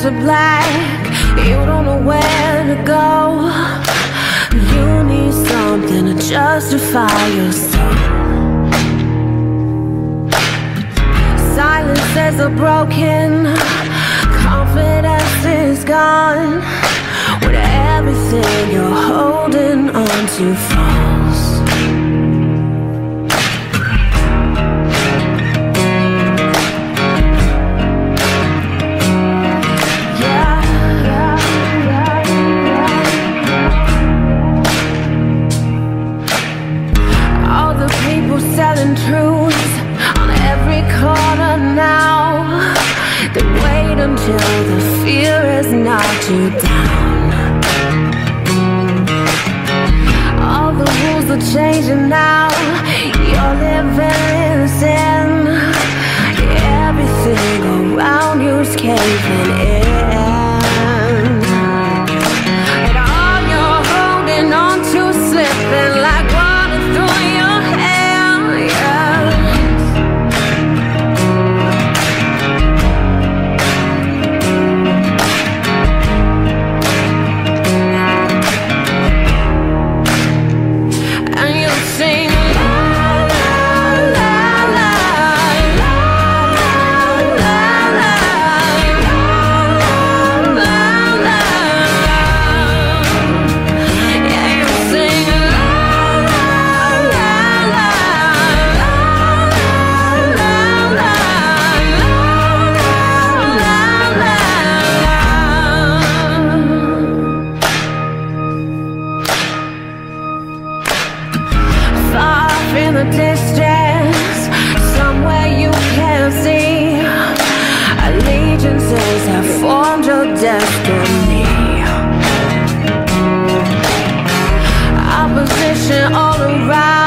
to black. You don't know where to go. You need something to justify yourself. Silences are broken, confidence is gone. When everything you're holding on to falls. Selling truths on every corner now. They wait until the fear has knocked you down. All the rules are changing now. You're living in sin. Everything around you's caving in, and all you're holding on to slipping like water through your head. In the distance, somewhere you can't see, allegiances have formed your destiny. Opposition all around.